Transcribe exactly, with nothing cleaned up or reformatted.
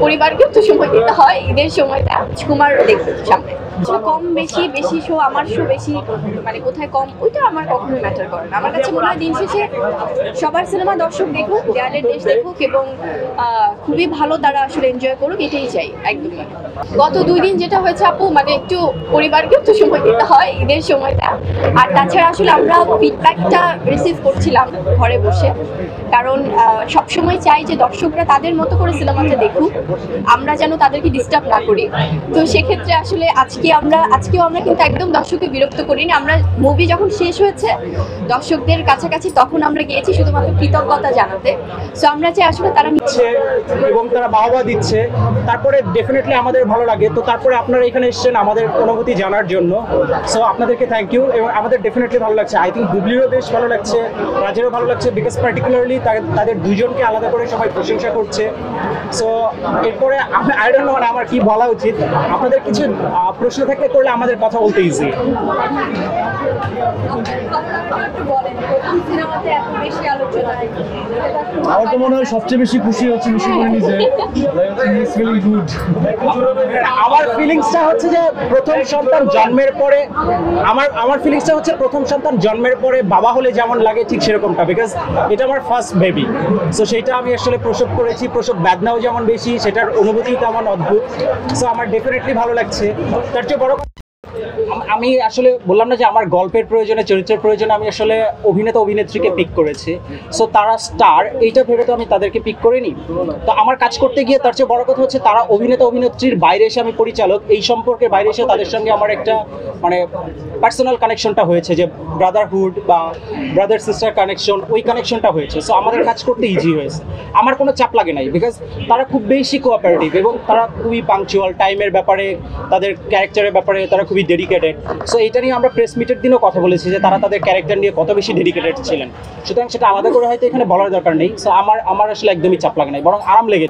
পরিবারকেও তো সময় দিতে হয়। ঈদের সময়টা কুমার দেখবে সামনে কম বেশি বেশি শো, আমার শো বেশি, মানে কোথায় কম ওইটা আমার কখনোই ম্যাটার করে না। আমার কাছে মনে হয় দিন শেষে সবার সিনেমা দর্শক দেখুক, দেয়ালের দেশ দেখুক এবং খুবই ভালো তারা আসলে এনজয় করুক, এটাই চাই একদমই। গত দুই দিন যেটা হয়েছে আপু, মানে একটু পরিবারকেও তো সময় দিতে হয় ঈদের সময়টা। আর তাছাড়া আসলে আমরা ফিডব্যাকটা রিসিভ করছিলাম ঘরে বসে, কারণ সবসময় চাই যে দর্শকরা তাদের মতো করে সিনেমাটা দেখুক, আমরা যেন তাদেরকে ডিস্টার্ব না করি। তো সেক্ষেত্রে আসলে আজকে আমরা আজকেও আমরা কিন্তু একদম দর্শককে বিরক্ত করিনি। আমরা মুভি যখন শেষ হয়েছে দর্শকদের কাছাকাছি, তখন আমরা গিয়েছি শুধুমাত্র কৃতজ্ঞতা জানাতে। সো আমরা চাই আসলে তারা নিচ্ছে এবং তারা বাহবা দিচ্ছে, তারপরে ডেফিনেটলি আমাদের ভালো লাগে। তো তারপরে আপনারা এখানে এসেছেন আমাদের অনুভূতি জানার জন্য, সো আপনাদেরকে থ্যাংক ইউ। এবং আমাদের ডেফিনেটলি ভালো লাগছে, আই থিঙ্ক বুবলিরও বেশ ভালো লাগছে, রাজেরও ভালো লাগছে, বিকজ পার্টিকুলারলি তাদের দুজনকে আলাদা করে সবাই প্রশংসা করছে। সো এরপরে আই ডোন্ট নো মানে আমার কি বলা উচিত। আপনাদের কিছু প্রশ্ন থাকলে করলে আমাদের কথা বলতে ইজি। আমার তো মনে হয় সবচেয়ে বেশি খুশি হচ্ছে বেশি করে নিজে, গুড। আমার ফিলিংসটা হচ্ছে যে প্রথম সন্তান জন্মের পরে আমার আমার ফিলিংসটা হচ্ছে প্রথম সন্তান জন্মের পরে বাবা হলে যেমন লাগে ঠিক সেরকমটা, বিকজ এটা আমার ফার্স্ট বেবি। সো সেইটা আমি আসলে প্রসব করেছি, প্রসব বেদনাও যেমন বেশি, সেটার অনুভূতিও তেমন অদ্ভুত। সো আমার ডেফিনেটলি ভালো লাগছে। তার চেয়ে বড় আমি আসলে বললাম না যে আমার গল্পের প্রয়োজনে, চরিত্রের প্রয়োজনে আমি আসলে অভিনেতা অভিনেত্রীকে পিক করেছি। সো তারা স্টার, এইটা ভেবে তো আমি তাদেরকে পিক করিনি। তো আমার কাজ করতে গিয়ে তার চেয়ে বড় কথা হচ্ছে তারা অভিনেতা অভিনেত্রীর বাইরে এসে আমি পরিচালক, এই সম্পর্কের বাইরে এসে তাদের সঙ্গে আমার একটা মানে পার্সোনাল কানেকশনটা হয়েছে, যে ব্রাদারহুড বা ব্রাদার সিস্টার কানেকশন, ওই কানেকশনটা হয়েছে। সো আমাদের কাজ করতে ইজি হয়েছে, আমার কোনো চাপ লাগে নাই, বিকজ তারা খুব বেশি কোঅপারেটিভ এবং তারা খুবই পাংচুয়াল, টাইমের ব্যাপারে, তাদের ক্যারেক্টারের ব্যাপারে তারা খুবই ডেডিকেটেড। সো এটা নিয়ে আমরা প্রেস মিটের দিনও কথা বলেছি যে তারা তাদের ক্যারেক্টার নিয়ে কত বেশি ডেডিকেটেড ছিলেন। সুতরাং সেটা আলাদা করে হয়তো এখানে বলার দরকার নেই। সো আমার আমার আসলে একদমই চাপ লাগে নাই, বরং আরাম লেগেছে।